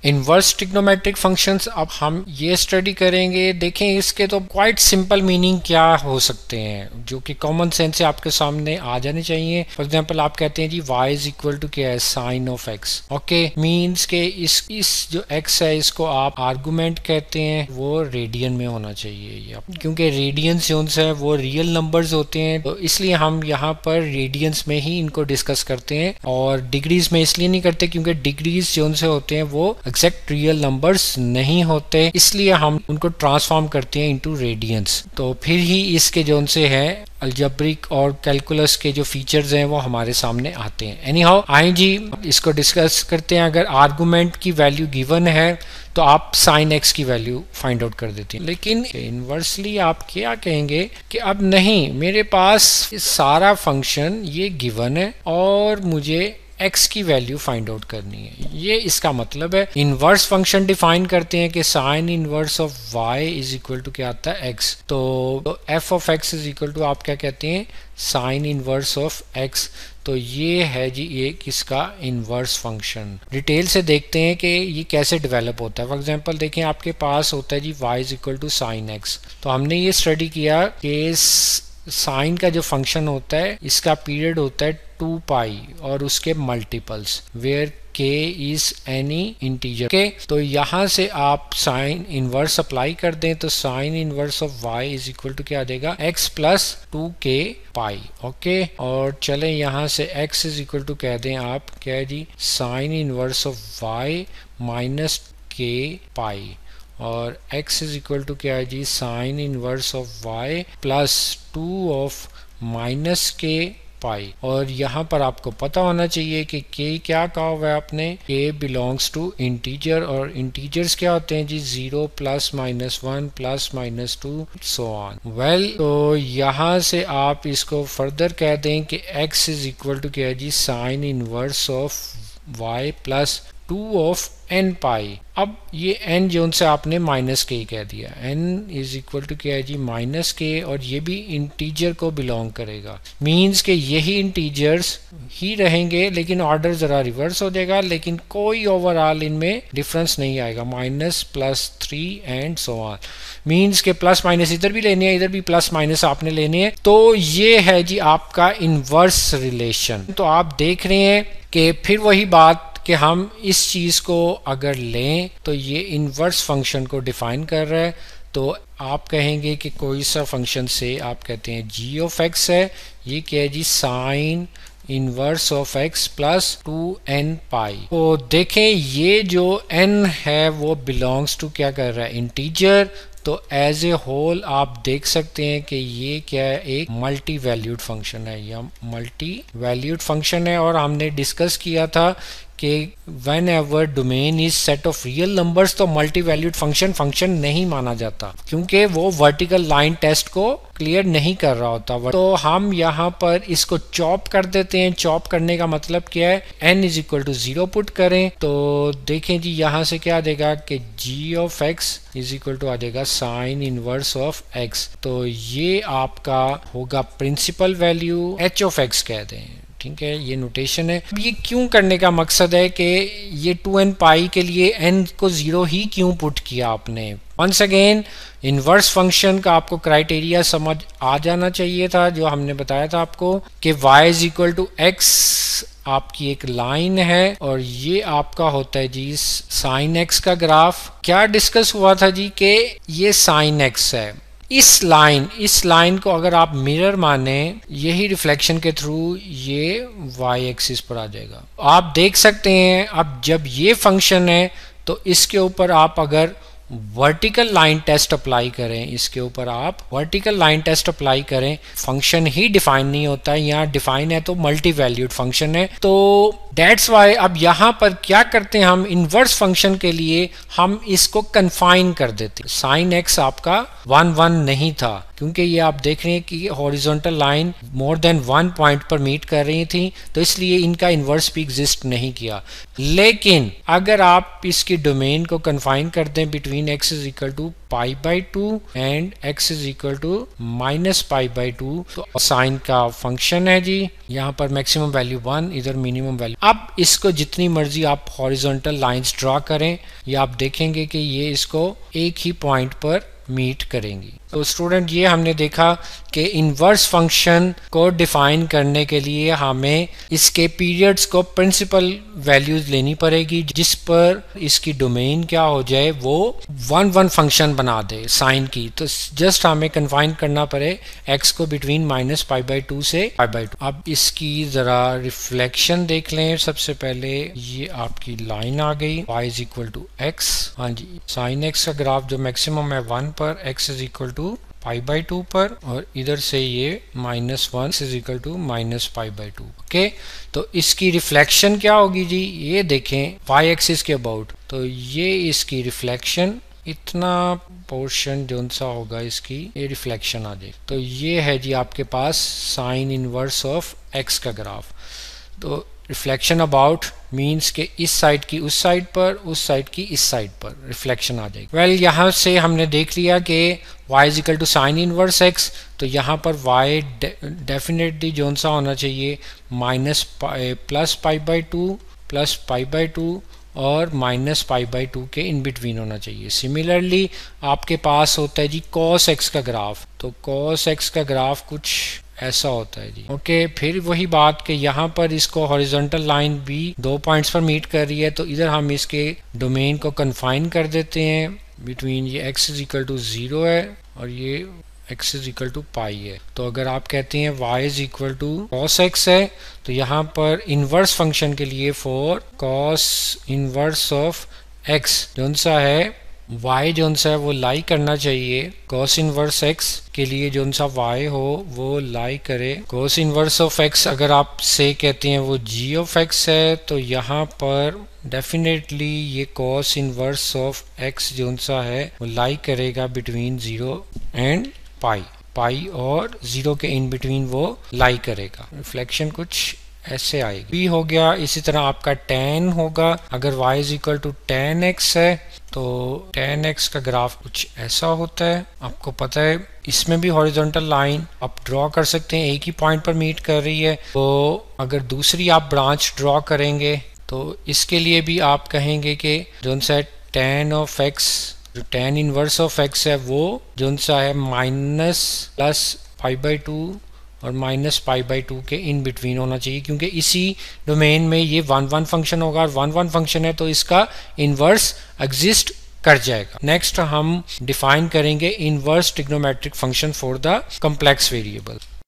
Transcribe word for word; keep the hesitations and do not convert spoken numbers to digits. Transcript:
Inverse trigonometric functions अब हम ये स्टडी करेंगे। देखें इसके तो क्वाइट सिंपल मीनिंग क्या हो सकते हैं जो कि कॉमन सेंस से आपके सामने आ जाने चाहिए। फॉर एग्जांपल आप कहते हैं जी y इज इक्वल टू क्या है, sine of x। Okay, means के इस इस जो x है इसको आप आर्गुमेंट कहते हैं, वो रेडियन में होना चाहिए ये, क्योंकि रेडियंस जो है वो रियल नंबर्स होते हैं, तो इसलिए हम यहाँ पर रेडियंस में ही इनको डिस्कस करते हैं। और डिग्रीज में इसलिए नहीं करते क्योंकि डिग्रीज जो से होते हैं वो एग्जैक्ट रियल नंबर्स नहीं होते, इसलिए हम उनको ट्रांसफॉर्म करते हैं इनटू रेडियंस। तो फिर ही इसके जो से है अलजेब्रिक और कैलकुलस के जो फीचर्स हैं वो हमारे सामने आते हैं। एनी हाउ आए जी इसको डिस्कस करते हैं। अगर आर्गुमेंट की वैल्यू गिवन है तो आप साइन एक्स की वैल्यू फाइंड आउट कर देते हैं, लेकिन इनवर्सली आप क्या कहेंगे कि अब नहीं, मेरे पास सारा फंक्शन ये गिवन है और मुझे x की वैल्यू फाइंड आउट करनी है। ये इसका मतलब है। इनवर्स फंक्शन डिफाइन करते हैं कि sine inverse of y is equal to क्या आता है, x। तो f of x is equal to आप क्या कहते हैं, साइन इनवर्स ऑफ x। तो ये है जी ये किसका इनवर्स फंक्शन। डिटेल से देखते हैं कि ये कैसे डेवलप होता है। फॉर एग्जांपल देखें आपके पास होता है जी y is equal to sine x। तो हमने ये स्टडी किया कि साइन का जो फंक्शन होता है इसका पीरियड होता है टू पाई और उसके multiples where k is any integer के। तो यहाँ से आप साइन इनवर्स अप्लाई कर दें तो sine inverse of y is equal to क्या आ जाएगा, x प्लस टू के पाई। ओके, और चले यहाँ से x इज इक्वल टू कह दें आप क्या है जी, sine inverse of y minus k pi, और x इज इक्वल टू क्या है जी, sine inverse of y plus two of minus k pi. और यहाँ पर आपको पता होना चाहिए कि k क्या कहा हुआ है आपने, k बिलोंग्स टू इंटीजर, और इंटीजर्स क्या होते हैं जी, zero plus minus one plus minus two so on. Well, तो यहाँ से आप इसको फर्दर कह दें कि x इज इक्वल टू क्या है जी, sine inverse of y plus two of n pi. अब ये n जो से आपने माइनस के कह दिया, n इज इक्वल टू क्या है जी, माइनस के, और ये भी इंटीजर को बिलोंग करेगा। मींस के यही इंटीजर्स ही रहेंगे लेकिन ऑर्डर जरा रिवर्स हो जाएगा, लेकिन कोई ओवरऑल इनमें डिफरेंस नहीं आएगा, minus plus three and so on. Means के प्लस माइनस इधर भी लेने हैं, इधर भी प्लस माइनस आपने लेने हैं। तो ये है जी आपका इनवर्स रिलेशन। तो आप देख रहे हैं कि फिर वही बात कि हम इस चीज़ को अगर लें तो ये इनवर्स फंक्शन को डिफाइन कर रहा है। तो आप कहेंगे कि कोई सा फंक्शन से आप कहते हैं g ऑफ x है, ये क्या है जी, sine inverse of x plus two n pi. तो देखें ये जो n है वो बिलोंग्स टू क्या कर रहा है, इंटीजर। तो एज ए होल आप देख सकते हैं कि ये क्या है, एक मल्टी वैल्यूड फंक्शन है, या मल्टी वैल्यूड फंक्शन है। और हमने डिस्कस किया था कि whenever domain is set of real numbers तो मल्टी वैल्यूड फंक्शन फंक्शन नहीं माना जाता, क्योंकि वो वर्टिकल लाइन टेस्ट को क्लियर नहीं कर रहा होता। तो हम यहाँ पर इसको चॉप कर देते हैं। चॉप करने का मतलब क्या है, n is equal to zero put करें तो देखें जी यहाँ से क्या आ जाएगा कि g of x is equal to आ जाएगा साइन इनवर्स ऑफ x। तो ये आपका होगा principal value, h of x कह दें, ठीक है, ये नोटेशन है। अब ये क्यों करने का मकसद है कि ये टू एन पाई के लिए n को जीरो ही क्यों पुट किया आपने। वंस अगेन इनवर्स फंक्शन का आपको क्राइटेरिया समझ आ जाना चाहिए था, जो हमने बताया था आपको कि y is equal to x आपकी एक लाइन है और ये आपका होता है जी साइन x का ग्राफ। क्या डिस्कस हुआ था जी कि ये साइन x है, इस लाइन इस लाइन को अगर आप मिरर माने, यही रिफ्लेक्शन के थ्रू ये y एक्सिस पर आ जाएगा। आप देख सकते हैं अब जब ये फंक्शन है तो इसके ऊपर आप अगर वर्टिकल लाइन टेस्ट अप्लाई करें, इसके ऊपर आप वर्टिकल लाइन टेस्ट अप्लाई करें, फंक्शन ही डिफाइन नहीं होता है, यहाँ डिफाइन है तो मल्टी वैल्यूड फंक्शन है। तो दैट्स वाई अब यहाँ पर क्या करते हैं हम, इनवर्स फंक्शन के लिए हम इसको कन्फाइन कर देते हैं। साइन एक्स आपका वन वन नहीं था, क्योंकि ये आप देख रहे हैं कि horizontal line more than one point पर मीट कर रही थी, तो इसलिए इनका इन्वर्स भी एग्जिस्ट नहीं किया। लेकिन अगर आप इसकी डोमेन को कन्फाइन कर दें between x is equal to pi by two and x is equal to minus pi by two. तो साइन का फंक्शन है जी, यहाँ पर मैक्सिमम वैल्यू वन, इधर मिनिमम वैल्यू। अब इसको जितनी मर्जी आप हॉरिजॉन्टल लाइंस ड्रॉ करें, ये आप देखेंगे कि ये इसको एक ही पॉइंट पर मीट करेंगी। तो स्टूडेंट ये हमने देखा कि इन्वर्स फंक्शन को डिफाइन करने के लिए हमें इसके पीरियड्स को प्रिंसिपल वैल्यूज लेनी पड़ेगी, जिस पर इसकी डोमेन क्या हो जाए, वो वन वन फंक्शन बना दे साइन की। तो जस्ट हमें कन्फाइन करना पड़े x को between minus pi by two से पाई बाई टू। अब इसकी जरा रिफ्लेक्शन देख लें। सबसे पहले ये आपकी लाइन आ गई y is equal to x, हाँ जी, साइन x का ग्राफ जो मैक्सिमम है वन पर, x is equal to pi by two पर, और इधर से ये minus one is equal to minus pi by two. Okay, तो इसकी रिफ्लेक्शन क्या होगी जी, ये देखें वाई एक्सिस के अबाउट। तो ये इसकी रिफ्लेक्शन, इतना पोर्शन जो सा होगा इसकी ये रिफ्लेक्शन आ जाए। तो ये है जी आपके पास साइन इनवर्स ऑफ एक्स का ग्राफ। तो रिफ्लेक्शन अबाउट मीन्स के इस साइड की उस साइड पर, उस साइड की इस साइड पर रिफ्लेक्शन आ जाएगी। वेल well, यहाँ से हमने देख लिया कि y is equal to sine inverse x, तो यहाँ पर y डेफिनेटली जो सा होना चाहिए minus plus pi by two plus pi by two और माइनस पाई बाई टू के इन बिटवीन होना चाहिए। सिमिलरली आपके पास होता है जी कॉस एक्स का ग्राफ। तो कॉस एक्स का ग्राफ कुछ ऐसा होता है जी। ओके, फिर वही बात कि यहाँ पर इसको हॉरिजॉन्टल लाइन भी दो पॉइंट्स पर मीट कर रही है, तो इधर हम इसके डोमेन को कन्फाइन कर देते हैं बिटवीन, ये x is equal to zero है और ये x is equal to pi है। तो अगर आप कहते हैं y is equal to cos x है, तो यहाँ पर इनवर्स फंक्शन के लिए for cos inverse of x जो सा है y जो सा है वो लाई करना चाहिए cos इनवर्स x के लिए, जो सा y हो वो लाई करे cos इनवर्स ऑफ x। अगर आप से कहते हैं वो g ऑफ x है, तो यहाँ पर डेफिनेटली ये cos इनवर्स ऑफ x जो सा है वो लाई करेगा between zero and pi, pi और ज़ीरो के इन बिटवीन वो लाई करेगा। रिफ्लेक्शन कुछ ऐसे आएगी। b हो गया। इसी तरह आपका tan होगा, अगर y is equal to tan x है तो tan x का ग्राफ कुछ ऐसा होता है। आपको पता है इसमें भी हॉरिजॉन्टल लाइन आप ड्रॉ कर सकते हैं, एक ही पॉइंट पर मीट कर रही है। तो अगर दूसरी आप ब्रांच ड्रॉ करेंगे तो इसके लिए भी आप कहेंगे कि जो सा tan ऑफ x, जो tan इनवर्स ऑफ x है वो जो सा है minus plus pi by two और माइनस पाई बाई टू के इन बिटवीन होना चाहिए, क्योंकि इसी डोमेन में ये वन वन फंक्शन होगा और वन वन फंक्शन है तो इसका इनवर्स एग्जिस्ट कर जाएगा। नेक्स्ट हम डिफाइन करेंगे inverse trigonometric function for the complex variable.